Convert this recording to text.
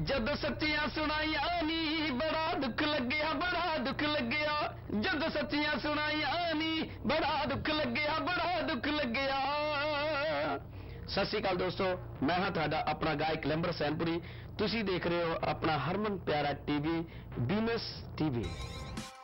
जद सच्चियां सुनाइया नी बड़ा दुख लग्या, बड़ा दुख लग्या। जद सच्चियां सुनाइया नी बड़ा दुख लग्या, बड़ा दुख लग्या। सत श्री अकाल दोस्तों, मैं हाँ तुहाडा अपना गायक लंबर सैनपुरी। तुसी देख रहे हो अपना हरमन प्यारा टीवी बीमस टीवी।